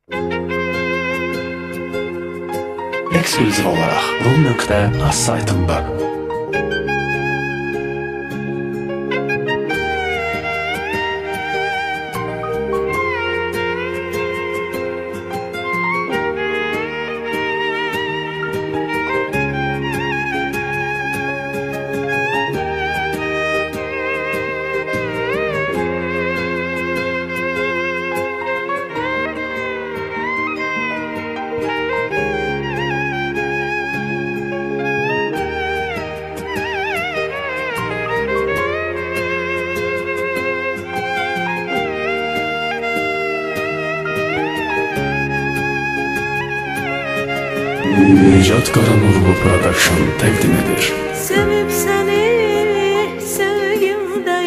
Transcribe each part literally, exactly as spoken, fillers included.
Eksklüziv olaraq rum nöqtə az saytında. Necat Qaranurlu Production təqdim edir. Sevib səni, sevgimdə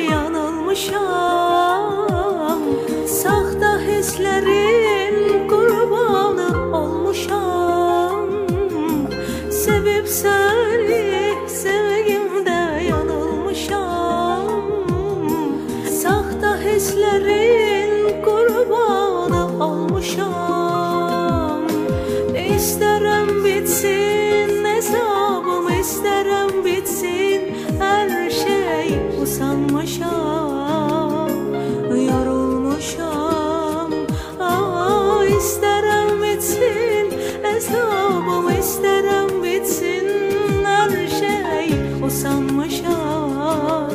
yanılmışam. Saxta hisslərin qurbanı olmuşam. Sevib səni, sevgimdə yanılmışam. Saxta hisslərin qurbanı olmuşam. İstərəm bitsin hesabım, istərəm bitsin hər şey. Usanmışam, yorulmuşam. Aa, istərəm bitsin hesabım, istərəm bitsin hər şey. Usanmışam,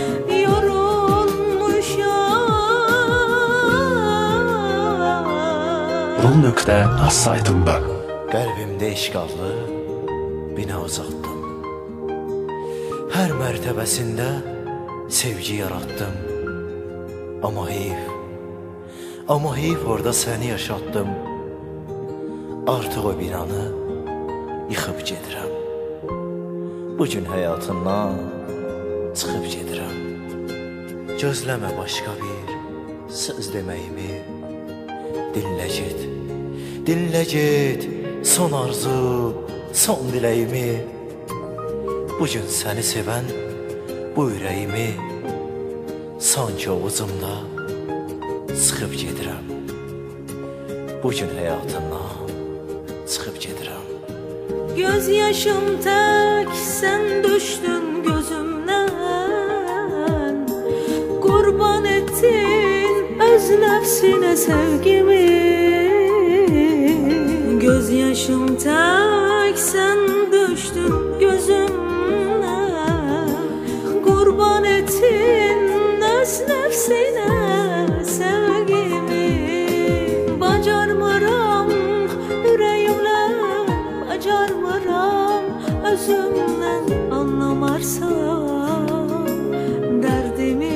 yorulmuşam. rum nöqtə az saytında. Qəlbimdə işqallı bina uzattım. Hər mərtəbəsində sevgi yaratdım. Amma heyf, amma heyf orada səni yaşatdım. Artıq o binanı yıxıb gedirəm. Bugün həyatından çıxıb gedirəm. Gözləmə başqa bir söz deməyimi. Dinlə get, dinlə get. Son arzu, son diləyimi. Bugün səni sevən bu ürəyimi sanki ovucumda sıxıb gedirəm. Bugün həyatından çıxıb gedirəm. Göz yaşım tək sən düşdün gözümdən. Qurban etdin öz nəfsinə sevgimi. Göz yaşım tək sən düşdün gözümdən. Qurban etdin öz nəfsinə sevgimi. Bacarmıram ürəyimlə, bacarmıram özümdən anlamarsan dərdimi.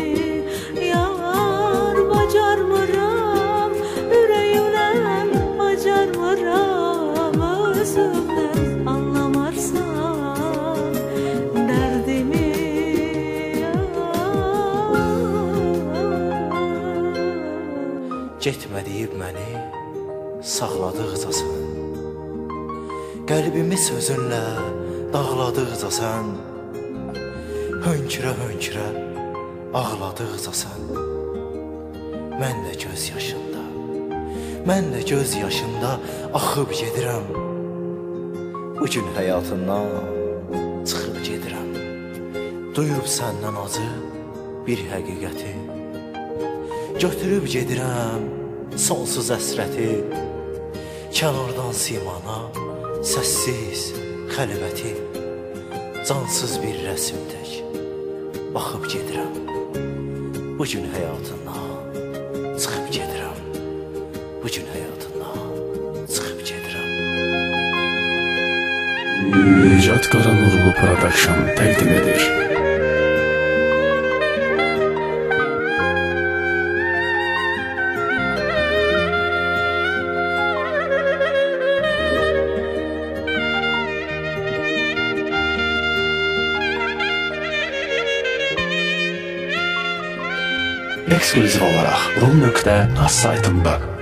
Yar, bacarmıram ürəyimlə, bacarmıram özümdən anlamarsan dərdimi. Getmə deyib məni saxladıqca sən, qəlbimi sözünlə dağladıqca sən, hönkürə hönkürə ağladıqca sən, mən də göz yaşında, mən də göz yaşında axıb gedirəm. Bugün həyatından çıxıb gedirəm. Duyub səndən acı bir həqiqəti, götürüb gedirəm sonsuz əsrəti. Kənardan simana səssiz xəlvəti, cansız bir rəsm tək baxıb gedirəm. Bugün həyatından çıxıb gedirəm. Bugün həyatından çıxıb gedirəm. Necat Qaranurlu Production təqdim edir. Eksklüziv olaraq rum nöqtə az saytında.